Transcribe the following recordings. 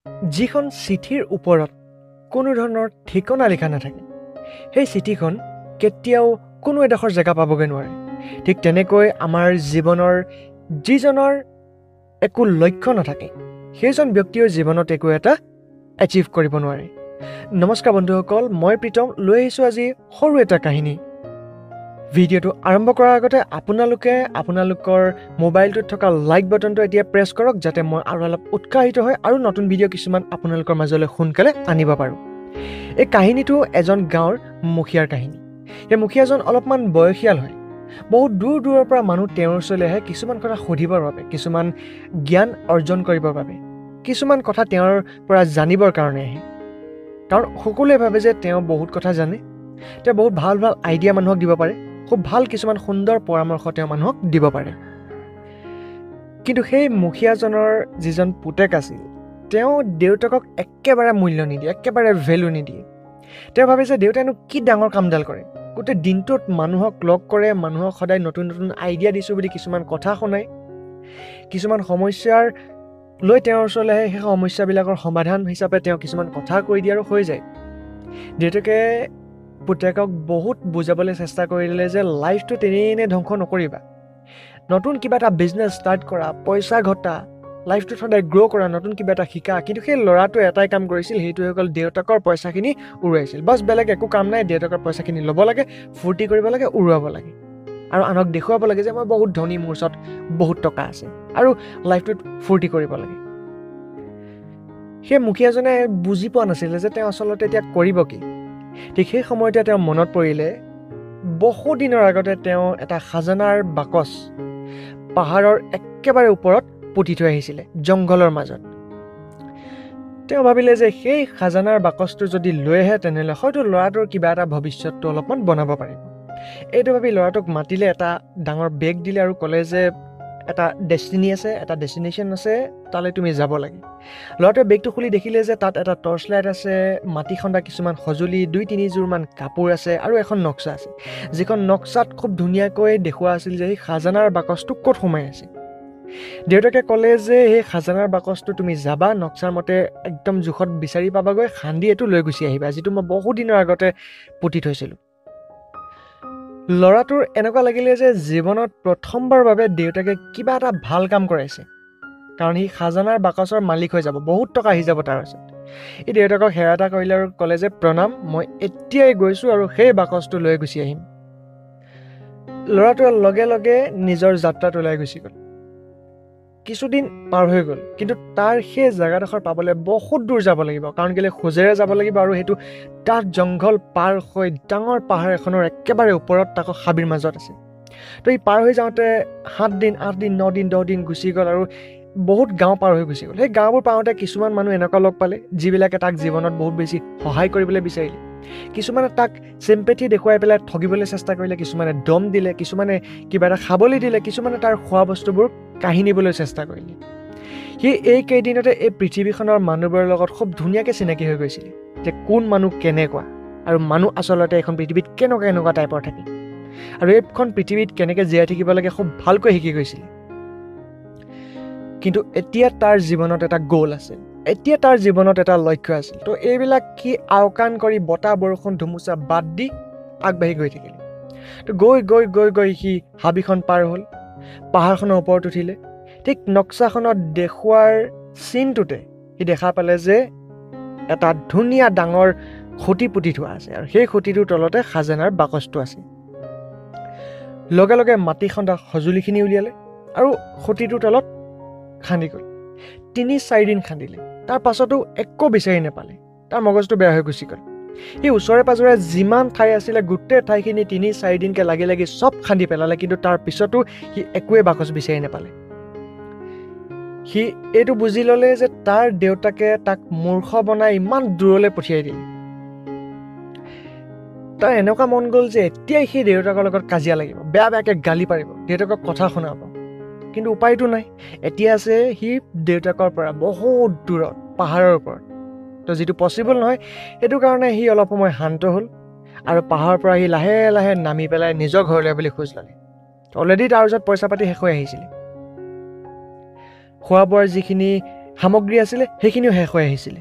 যিখন চিঠিৰ ওপৰত কোনো ধৰণৰ ঠিকনা লিখা নাথাকে সেই চিঠিখন কেতিয়াও কোনো এডোখৰ জেগা পাবগৈ নোৱাৰে ঠিক তেনেকৈ আমাৰ জীৱনৰ যিজনৰ একো লক্ষ্য নাথাকে সেইজন ব্যক্তিও জীৱনত একো এটা এচিভ কৰিব নোৱাৰে নমস্কাৰ বন্ধুসকল মই প্ৰীতম লৈ আহিছোঁ আজি সৰু এটা কাহিনী ভিডিঅ'টো আৰম্ভ কৰাৰ আগতে আপোনালোকে আপোনালোকৰ মোবাইলটোত থকা লাইক বাটনটো এতিয়া প্ৰেছ কৰক যাতে মই আৰু অলপ উৎসাহিত হয় আৰু নতুন ভিডিঅ' কিছুমান আপোনালোকৰ মাজলৈ সোনকালে আনিব পাৰোঁ এই কাহিনীটো এজন গাঁৱৰ মুখীয়াৰ কাহিনী এই মুখীয়াজন অলপমান বয়সীয়াল হয় বহুত দূৰ দূৰৰ পৰা মানুহ তেওঁৰ ওচৰলৈ আহে কিছুমান কথা সুধিবৰ বাবে কিছুমান জ্ঞান অৰ্জন কৰিবৰ বাবে কিছুমান কথা তেওঁৰ পৰা জানিবৰ কাৰণে আহে কাৰণ সকলোৱে ভাবে যে তেওঁ বহুত কথা জানে তেওঁ বহুত ভাল ভাল আইডিয়া মানুহক দিব পাৰে খুব ভাল কিছুমান সুন্দৰ পৰামৰ্শ তেওঁ মানুহক দিব পাৰে কিন্তু সেই মুখীয়াজনৰ যিজন পুতেক আছিল তেওঁ দেউতাকক একেবাৰে মূল্য নিদিয়ে একেবাৰে ভেলু নিদিয়ে তেওঁ ভাবে যে দেউতাইনো কি ডাঙৰ কামডাল কৰে গোটেই দিনটোত মানুহক লগ কৰে মানুহক সদায় নতুন নতুন আইডিয়া দিছোঁ বুলি কিছুমান কথা শুনায় কিছুমান সমস্যাৰ লৈ তেওঁৰ ওচৰলৈ আহে সেই সমস্যাবিলাকৰ সমাধান হিচাপে তেওঁ কিছুমান কথা কৈ দিয়ে আৰু হৈ যায় দেউতাকে পুতেকক বহুত বুজাবলৈ চেষ্টা কৰিলে যে লাইফটো তেনেই ধ্বংস নকৰিবা নতুন কিবা এটা বিজনেছ ষ্টাৰ্ট কৰা পইচা ঘটা লাইফটোত সদায় গ্ৰ' কৰা নতুন কিবা এটা শিকা কিন্তু সেই ল'ৰাটোৱে এটাই কাম কৰিছিল সেইটো হৈ গ'ল দেউতাকৰ পইচাখিনি উৰুৱাইছিল বাছ বেলেগ একো কাম নাই দেউতাকৰ পইচাখিনি ল'ব লাগে ফূৰ্তি কৰিব লাগে উৰুৱাব লাগে আৰু আনক দেখুৱাব লাগে যে মই বহুত ধনী মোৰ ওচৰত বহুত টকা আছে আৰু লাইফটোত ফূৰ্তি কৰিব লাগে সেই মুখীয়াজনে বুজি পোৱা নাছিলে যে তেওঁ আচলতে এতিয়া কৰিব কি ঠিক সেই সময়তে তেওঁ মনত পৰিলে বহু দিনৰ আগতে তেওঁ এটা খাজানাৰ বাকচ পাহাৰৰ একেবাৰে ওপৰত পুতি থৈ আহিছিলে জংঘলৰ মাজত তেওঁ ভাবিলে যে সেই খাজানাৰ বাকচটো যদি লৈ আহে তেনেহ'লে হয়তো ল'ৰাটোৰ কিবা এটা ভৱিষ্যতটো অলপমান বনাব পাৰিব এইটো ভাবি ল'ৰাটোক মাতিলে এটা ডাঙৰ বেগ দিলে আৰু ক'লে যে এটা ডেষ্টিনি আছে এটা ডেষ্টিনেশ্যন আছে তালৈ তুমি যাব লাগে ল'ৰাটোৱে বেগটো খুলি দেখিলে যে তাত এটা টৰ্চ লাইট আছে মাটি খন্দা কিছুমান সঁজুলি 2-3 যোৰমান কাপোৰ আছে আৰু এখন নক্সা আছে যিখন নক্সাত খুব ধুনীয়াকৈ দেখুওৱা আছিল যে সেই খাজানাৰ বাকচটো ক'ত সোমাই আছে দেউতাকে ক'লে যে সেই খাজানাৰ বাকচটো তুমি যাবা নক্সাৰ মতে একদম জোখত বিচাৰি পাবাগৈ খান্দি এইটো লৈ গুচি আহিবা যিটো মই বহু দিনৰ আগতে পুতি থৈছিলোঁ ল'ৰাটোৰ এনেকুৱা লাগিলে যে জীৱনত প্ৰথমবাৰৰ বাবে দেউতাকে কিবা এটা ভাল কাম কৰাইছে কাৰণ সি খাজানাৰ বাকচৰ মালিক হৈ যাব বহুত টকা আহি যাব তাৰ ওচৰত এই দেউতাকক সেৱা এটা কৰিলে আৰু ক'লে যে প্ৰণাম মই এতিয়াই গৈছোঁ আৰু সেই বাকচটো লৈ গুচি আহিম ল'ৰাটোৱে লগে লগে নিজৰ যাত্ৰাত ওলাই গুচি গ'ল কিছুদিন পাৰ হৈ গ'ল কিন্তু তাৰ সেই জেগাডোখৰ পাবলৈ বহুত দূৰ যাব লাগিব কাৰণ কেলৈ খোজেৰে যাব লাগিব আৰু সেইটো ডাঠ জংঘল পাৰ হৈ ডাঙৰ পাহাৰ এখনৰ একেবাৰে ওপৰত তাকো হাবিৰ মাজত আছে তো ই পাৰ হৈ যাওঁতে 7 দিন 8 দিন 9 দিন 10 দিন গুচি গ'ল আৰু বহুত গাঁও পাৰ হৈ গুচি গ'ল সেই গাঁওবোৰ পাওঁতে কিছুমান মানুহ এনেকুৱা লগ পালে যিবিলাকে তাক জীৱনত বহুত বেছি সহায় কৰিবলৈ বিচাৰিলে কিছুমানে তাক চিম্পেথি দেখুৱাই পেলাই ঠগিবলৈ চেষ্টা কৰিলে কিছুমানে দম দিলে কিছুমানে কিবা এটা খাবলৈ দিলে কিছুমানে তাৰ খোৱা বস্তুবোৰ কাঢ়ি নিবলৈ চেষ্টা কৰিলে সি এই কেইদিনতে এই পৃথিৱীখনৰ মানুহবোৰৰ লগত খুব ধুনীয়াকৈ চিনাকি হৈ গৈছিলে যে কোন মানুহ কেনেকুৱা আৰু মানুহ আচলতে এখন পৃথিৱীত কেনেকুৱা টাইপৰ থাকে আৰু এইখন পৃথিৱীত কেনেকৈ জীয়াই থাকিব লাগে খুব ভালকৈ শিকি গৈছিলে কিন্তু এতিয়া তাৰ জীৱনত এটা গ'ল আছিল এতিয়া তাৰ জীৱনত এটা লক্ষ্য আছিল তো এইবিলাক কি আওকাণ কৰি বতাহ বৰষুণ ধুমুচা বাদ দি আগবাঢ়ি গৈ থাকিলে তো গৈ সি হাবিখন পাৰ হ'ল পাহাৰখনৰ ওপৰত উঠিলে ঠিক নক্সাখনত দেখুৱাৰ চিনটোতে সি দেখা পালে যে এটা ধুনীয়া ডাঙৰ খুঁটি পুতি থোৱা আছে আৰু সেই খুঁটিটোৰ তলতে খাজানাৰ বাকচটো আছে লগে লগে মাটি খন্দা সঁজুলিখিনি উলিয়ালে আৰু খুঁটিটোৰ তলত খান্দি গ'ল 3-4 দিন খান্দিলে তাৰ পাছতো একো বিচাৰি নাপালে তাৰ মগজটো বেয়া হৈ গুচি গ'ল সেই ওচৰে পাজৰে যিমান ঠাই আছিলে গোটেই ঠাইখিনি 3-4 দিনকৈ লাগি চব খান্দি পেলালে কিন্তু তাৰ পিছতো সি একোৱে বাকচ বিচাৰি নাপালে সি এইটো বুজি ল'লে যে তাৰ দেউতাকে তাক মূৰ্খ বনাই ইমান দূৰলৈ পঠিয়াই দিলে তাৰ এনেকুৱা মন গ'ল যে এতিয়াই সেই দেউতাকৰ লগত কাজিয়া লাগিব বেয়াকৈ গালি পাৰিব দেউতাকক কথা শুনাব কিন্তু উপায়টো নাই এতিয়া আছে সি দেউতাকৰ পৰা বহুত দূৰত পাহাৰৰ ওপৰত তো যিটো পচিবল নহয় সেইটো কাৰণে সি অলপ সময় শান্ত হ'ল আৰু পাহাৰৰ পৰা সি লাহে লাহে নামি পেলাই নিজৰ ঘৰলৈ বুলি খোজ ল'লে অলৰেডি তাৰ ওচৰত পইচা পাতি শেষ হৈ আহিছিলে খোৱা বোৱাৰ যিখিনি সামগ্ৰী আছিলে সেইখিনিও শেষ হৈ আহিছিলে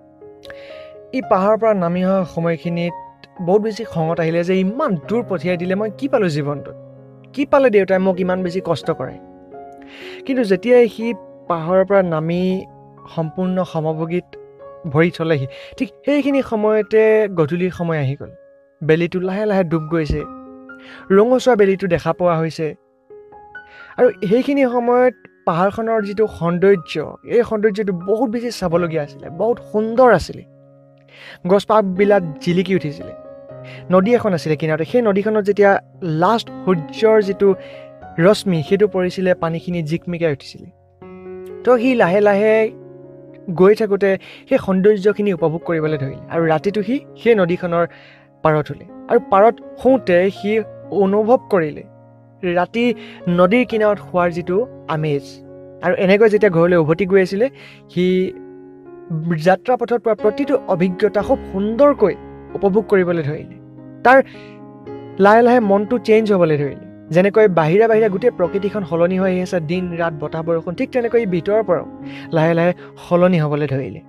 এই পাহাৰৰ পৰা নামি অহা সময়খিনিত বহুত বেছি খঙত আহিলে যে ইমান দূৰ পঠিয়াই দিলে মই কি পালোঁ জীৱনটোত কি পালে দেউতাই মোক ইমান বেছি কষ্ট কৰে কিন্তু যেতিয়াই সি পাহাৰৰ পৰা নামি সম্পূৰ্ণ সমভোগীত ভৰি থলেহি ঠিক সেইখিনি সময়তে গধূলিৰ সময় আহি গ'ল বেলিটো লাহে লাহে ডুব গৈছে ৰঙচুৱা বেলিটো দেখা পোৱা হৈছে আৰু সেইখিনি সময়ত পাহাৰখনৰ যিটো সৌন্দৰ্য এই সৌন্দৰ্যটো বহুত বেছি চাবলগীয়া আছিলে বহুত সুন্দৰ আছিলে গছপাতবিলাক জিলিকি উঠিছিলে নদী এখন আছিলে কিনাৰতে সেই নদীখনত যেতিয়া লাষ্ট সূৰ্যৰ যিটো ৰশ্মি সেইটো পৰিছিলে পানীখিনি জিকমিকাই উঠিছিলে তো সি লাহে লাহে গৈ থাকোঁতে সেই সৌন্দৰ্যখিনি উপভোগ কৰিবলৈ ধৰিলে আৰু ৰাতিটো সি সেই নদীখনৰ পাৰত হ'লে আৰু পাৰত শুওঁতে সি অনুভৱ কৰিলে ৰাতি নদীৰ কিনাৰত শোৱাৰ যিটো আমেজ আৰু এনেকৈ যেতিয়া ঘৰলৈ উভতি গৈ আছিলে সি যাত্ৰা পথত পোৱা প্ৰতিটো অভিজ্ঞতা খুব সুন্দৰকৈ উপভোগ কৰিবলৈ ধৰিলে তাৰ লাহে লাহে মনটো চেঞ্জ হ'বলৈ ধৰিলে যেনেকৈ বাহিৰা বাহিৰা গোটেই প্ৰকৃতিখন সলনি হৈ আহি আছে দিন ৰাত বতাহ বৰষুণ ঠিক তেনেকৈ ভিতৰৰ পৰাও লাহে লাহে সলনি হ'বলৈ ধৰিলে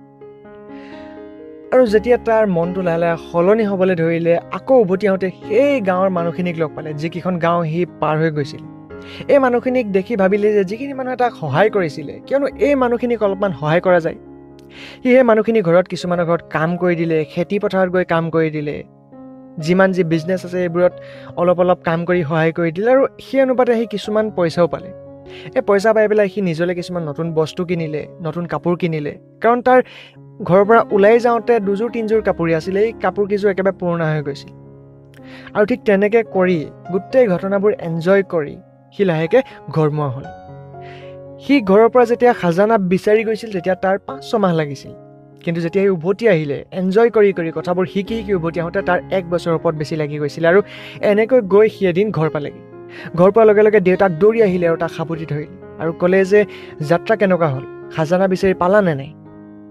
আৰু যেতিয়া তাৰ মনটো লাহে লাহে সলনি হ'বলৈ ধৰিলে আকৌ উভতি আহোঁতে সেই গাঁৱৰ মানুহখিনিক লগ পালে যিকেইখন গাঁও সি পাৰ হৈ গৈছিল এই মানুহখিনিক দেখি ভাবিলে যে যিখিনি মানুহে তাক সহায় কৰিছিলে কিয়নো এই মানুহখিনিক অলপমান সহায় কৰা যায় সি সেই মানুহখিনি ঘৰত কিছুমানৰ ঘৰত কাম কৰি দিলে খেতি পথাৰত গৈ কাম কৰি দিলে যিমান যি বিজনেছ আছে এইবোৰত অলপ অলপ কাম কৰি সহায় কৰি দিলে আৰু সেই অনুপাতে সি কিছুমান পইচাও পালে এই পইচা পাই পেলাই সি নিজলৈ কিছুমান নতুন বস্তু কিনিলে নতুন কাপোৰ কিনিলে কাৰণ তাৰ ঘৰৰ পৰা ওলাই যাওঁতে দুযোৰ তিনিযোৰ কাপোৰেই আছিলে এই কাপোৰ কেইযোৰ একেবাৰে পুৰণা হৈ গৈছিল আৰু ঠিক তেনেকৈ কৰি গোটেই ঘটনাবোৰ এনজয় কৰি সি লাহেকৈ ঘৰমুৱা হ'ল সি ঘৰৰ পৰা যেতিয়া খাজানা বিচাৰি গৈছিল তেতিয়া তাৰ 5-6 মাহ লাগিছিল কিন্তু যেতিয়া সি উভতি আহিলে এনজয় কৰি কৰি কথাবোৰ শিকি শিকি উভতি আহোঁতে তাৰ 1 বছৰৰ ওপৰত বেছি লাগি গৈছিল আৰু এনেকৈ গৈ সি এদিন ঘৰ পালেগৈ ঘৰ পোৱাৰ লগে লগে দেউতাক দৌৰি আহিলে আৰু তাক সাবতি ধৰিলে আৰু ক'লে যে যাত্ৰা কেনেকুৱা হ'ল খাজানা বিচাৰি পালা নে নাই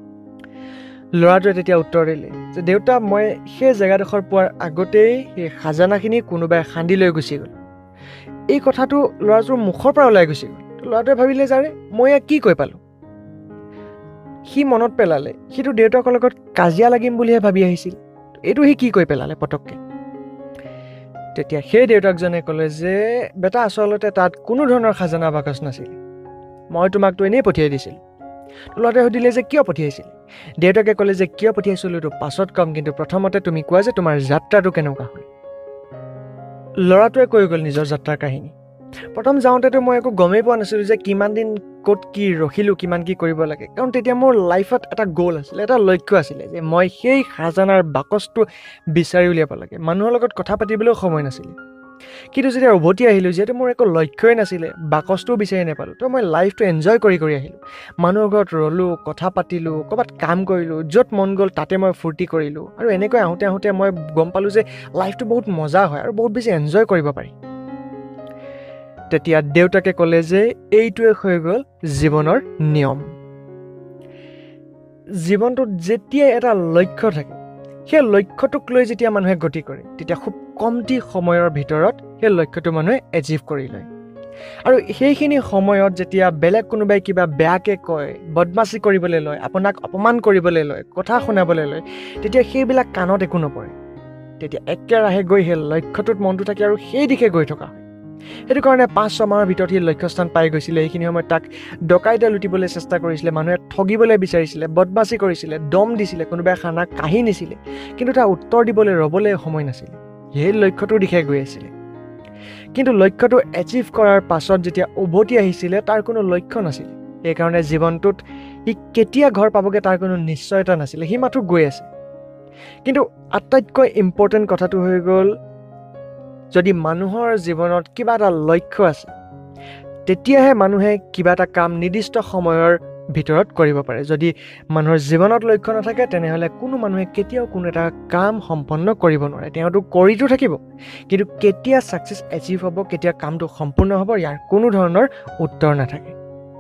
ল'ৰাটোৱে তেতিয়া উত্তৰ দিলে যে দেউতা মই সেই জেগাডোখৰ পোৱাৰ আগতেই সেই খাজানাখিনি কোনোবাই খান্দি লৈ গুচি গ'ল এই কথাটো ল'ৰাটোৰ মুখৰ পৰা ওলাই গুচি গ'ল ল'ৰাটোৱে ভাবিলে যাৰে মই কি কৈ পালোঁ সি মনত পেলালে সিটো দেউতাকৰ লগত কাজিয়া লাগিম বুলিহে ভাবি আহিছিল এইটো সি কি কৈ পেলালে পটককৈ তেতিয়া সেই দেউতাকজনে ক'লে যে বেটা আচলতে তাত কোনো ধৰণৰ খাজানা বাকচ নাছিল মই তোমাকতো এনেই পঠিয়াই দিছিলোঁ ল'ৰাটোৱে সুধিলে যে কিয় পঠিয়াইছিল দেউতাকে ক'লে যে কিয় পঠিয়াইছিলোঁ এইটো পাছত কম কিন্তু প্ৰথমতে তুমি কোৱা যে তোমাৰ যাত্ৰাটো কেনেকুৱা হ'ল ল'ৰাটোৱে কৈ গ'ল নিজৰ যাত্ৰাৰ কাহিনী প্ৰথম যাওঁতেতো মই একো গমেই পোৱা নাছিলোঁ যে কিমান দিন ক'ত কি ৰখিলোঁ কিমান কি কৰিব লাগে কাৰণ তেতিয়া মোৰ লাইফত এটা গ'ল আছিলে এটা লক্ষ্য আছিলে যে মই সেই খাজানাৰ বাকচটো বিচাৰি উলিয়াব লাগে মানুহৰ লগত কথা পাতিবলৈও সময় নাছিলে কিন্তু যেতিয়া উভতি আহিলোঁ যিহেতু মোৰ একো লক্ষ্যই নাছিলে বাকচটোও বিচাৰি নাপালোঁ তো মই লাইফটো এনজয় কৰি কৰি আহিলোঁ মানুহৰ ঘৰত ৰ'লোঁ কথা পাতিলোঁ ক'ৰবাত কাম কৰিলোঁ য'ত মন গ'ল তাতে মই ফূৰ্তি কৰিলোঁ আৰু এনেকৈ আহোঁতে আহোঁতে মই গম পালোঁ যে লাইফটো বহুত মজা হয় আৰু বহুত বেছি এনজয় কৰিব পাৰি তেতিয়া দেউতাকে ক'লে যে এইটোৱে হৈ গ'ল জীৱনৰ নিয়ম জীৱনটোত যেতিয়াই এটা লক্ষ্য থাকে সেই লক্ষ্যটোক লৈ যেতিয়া মানুহে গতি কৰে তেতিয়া খুব কমটি সময়ৰ ভিতৰত সেই লক্ষ্যটো মানুহে এচিভ কৰি লয় আৰু সেইখিনি সময়ত যেতিয়া বেলেগ কোনোবাই কিবা বেয়াকৈ কয় বদমাচি কৰিবলৈ লয় আপোনাক অপমান কৰিবলৈ লয় কথা শুনাবলৈ লয় তেতিয়া সেইবিলাক কাণত একো নপৰে তেতিয়া একেৰাহে গৈ সেই লক্ষ্যটোত মনটো থাকে আৰু সেই দিশে গৈ থকা হয় সেইটো কাৰণে 5-6 মাহৰ ভিতৰত সি লক্ষ্যস্থান পাই গৈছিলে সেইখিনি সময়ত তাক ডকাইতে লুটিবলৈ চেষ্টা কৰিছিলে মানুহে ঠগিবলৈ বিচাৰিছিলে বদমাচি কৰিছিলে দম দিছিলে কোনোবাই খানা কাঢ়ি নিছিলে কিন্তু তাৰ উত্তৰ দিবলৈ ৰ'বলৈ সময় নাছিলে সেই লক্ষ্যটোৰ দিশে গৈ আছিলে কিন্তু লক্ষ্যটো এচিভ কৰাৰ পাছত যেতিয়া উভতি আহিছিলে তাৰ কোনো লক্ষ্য নাছিলে সেইকাৰণে জীৱনটোত সি কেতিয়া ঘৰ পাবগৈ তাৰ কোনো নিশ্চয়তা নাছিলে সি মাথো গৈ আছে কিন্তু আটাইতকৈ ইম্পৰ্টেণ্ট কথাটো হৈ গ'ল যদি মানুহৰ জীৱনত কিবা এটা লক্ষ্য আছে তেতিয়াহে মানুহে কিবা এটা কাম নিৰ্দিষ্ট সময়ৰ ভিতৰত কৰিব পাৰে যদি মানুহৰ জীৱনত লক্ষ্য নাথাকে তেনেহ'লে কোনো মানুহে কেতিয়াও কোনো এটা কাম সম্পন্ন কৰিব নোৱাৰে তেওঁতো কৰিতো থাকিব কিন্তু কেতিয়া ছাকচেছ এচিভ হ'ব কেতিয়া কামটো সম্পূৰ্ণ হ'ব ইয়াৰ কোনো ধৰণৰ উত্তৰ নাথাকে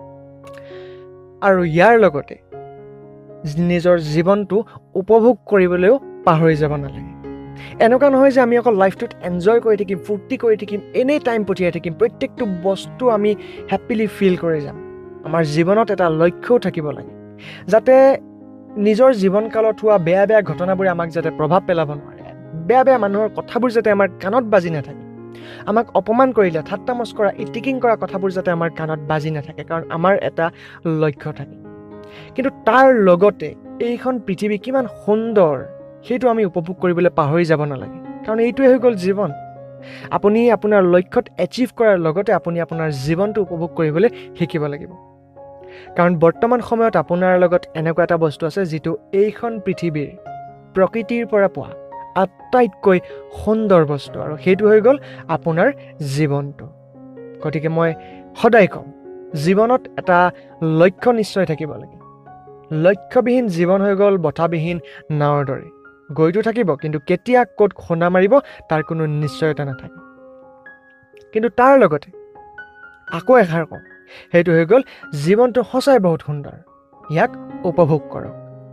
আৰু ইয়াৰ লগতে নিজৰ জীৱনটো উপভোগ কৰিবলৈও পাহৰি যাব নালাগে এনেকুৱা নহয় যে আমি অকল লাইফটোত এনজয় কৰি থাকিম ফূৰ্তি কৰি থাকিম এনেই টাইম পঠিয়াই থাকিম প্ৰত্যেকটো বস্তু আমি হেপ্পিলি ফিল কৰি যাম আমাৰ জীৱনত এটা লক্ষ্যও থাকিব লাগে যাতে নিজৰ জীৱনকালত হোৱা বেয়া বেয়া ঘটনাবোৰে আমাক যাতে প্ৰভাৱ পেলাব নোৱাৰে, বেয়া বেয়া মানুহৰ কথাবোৰ যাতে আমাৰ কাণত বাজি নাথাকে, আমাক অপমান কৰিলে ঠাট্টা মস্কৰা ইটিকিং কৰা কথাবোৰ যাতে আমাৰ কাণত বাজি নাথাকে, কাৰণ আমাৰ এটা লক্ষ্য থাকে। কিন্তু তাৰ লগতে এইখন পৃথিৱী কিমান সুন্দৰ সেইটো আমি উপভোগ কৰিবলৈ পাহৰি যাব নালাগে, কাৰণ এইটোৱে হৈ গ'ল জীৱন। আপুনি আপোনাৰ লক্ষ্যত এচিভ কৰাৰ লগতে আপুনি আপোনাৰ জীৱনটো উপভোগ কৰিবলৈ শিকিব লাগিব, কাৰণ বৰ্তমান সময়ত আপোনাৰ লগত এনেকুৱা এটা বস্তু আছে যিটো এইখন পৃথিৱীৰ প্ৰকৃতিৰ পৰা পোৱা আটাইতকৈ সুন্দৰ বস্তু, আৰু সেইটো হৈ গ'ল আপোনাৰ জীৱনটো। গতিকে মই সদায় কওঁ, জীৱনত এটা লক্ষ্য নিশ্চয় থাকিব লাগে। লক্ষ্যবিহীন জীৱন হৈ গ'ল বতাহবিহীন নাৱৰ দৰে, গৈতো থাকিব কিন্তু কেতিয়া ক'ত খুন্দা মাৰিব তাৰ কোনো নিশ্চয়তা নাথাকে। কিন্তু তাৰ লগতে আকৌ এষাৰ কওঁ, সেইটো হৈ গ'ল জীৱনটো সঁচাই বহুত সুন্দৰ, ইয়াক উপভোগ কৰক।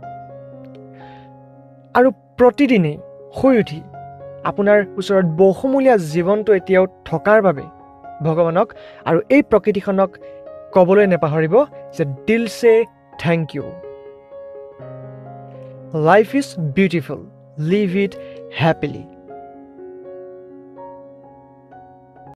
আৰু প্ৰতিদিনেই শুই উঠি আপোনাৰ ওচৰত বহুমূলীয়া জীৱনটো এতিয়াও থকাৰ বাবে ভগৱানক আৰু এই প্ৰকৃতিখনক ক'বলৈ নেপাহৰিব যে দিল সে thank you. Life is beautiful, live it happily.